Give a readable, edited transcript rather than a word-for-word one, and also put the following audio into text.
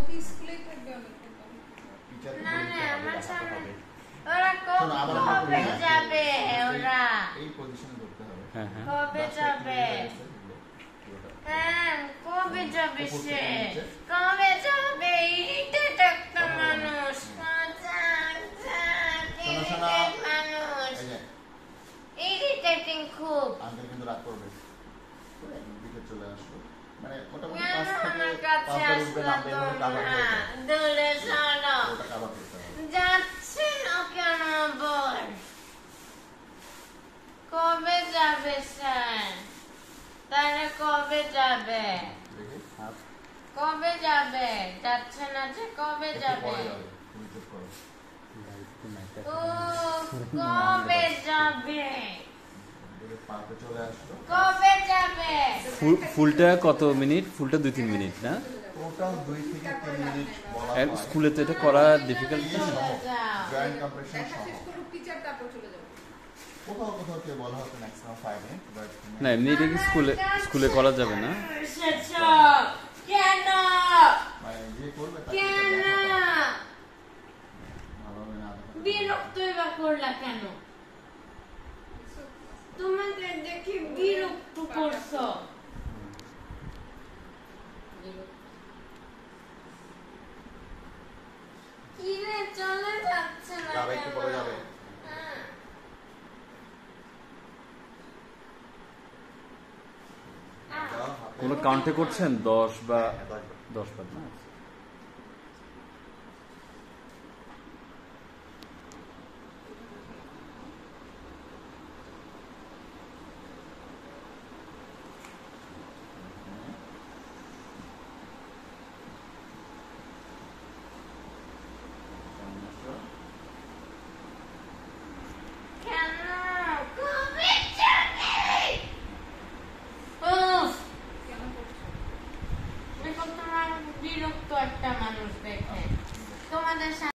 কি স্কুলেই থাকবে অনেকক্ষণ? না না আমার সামনে ওরা কবে যাবে? ওরা এই পজিশনে ধরতে হবে। কবে যাবে? হ্যাঁ কবে যাবে সে? কবে যাবে? এইটা একটা মানুষ মানুষ ইরিটেটিং খুব। আঙ্কেল কিন্তু রাগ করবে। দিকে চলে আসলো মানে মোটামুটি কেন 5 থেকে আমার কাছে 5 উঠবে না আসলো বের না? দূরে সরো। ওটা কাভার করতে হবে। যাচ্ছে না কেন বল? কবে যাবে স্যার? তাহলে কবে যাবে? দেখি হাত কবে যাবে? যাচ্ছে না যে কবে যাবে? তুমি চুপ করো। ও কবে যাবে? পাতে চলে আসলো। কবে যাবে? ফুলটা কত মিনিট? ফুলটা 2-3 মিনিট না? টোটাল 2 থেকে 3 মিনিট বলা আর হয়। স্কুলে তো এটা করা ডিফিকাল্ট না? জয়েন্ট কম্প্রেশন দেখা শেষ করুক টিচার, তারপর চলে যাবে। কোথাও কোথাও কে বলা হতো ম্যাক্সিমাম 5 মিনিট বাট না এমনি এটা কি স্কুলে করা যাবে না? কেন? মানে যে করবে তাকে কেন? ভালোভাবে না বিরক্তই বা করলা কেন? তোমাদের দেখি বিরক্ত করছো। কিরে চলে যাচ্ছে না যাবে একটু পরে যাবে। কোনো কাউন্টে করছেন 10 বা 10 বার না? কেন? কবে যাবে? উফ, কেন করছো? দেখো তোমার বিরক্ত একটা মানুষ দেখে তোমাদের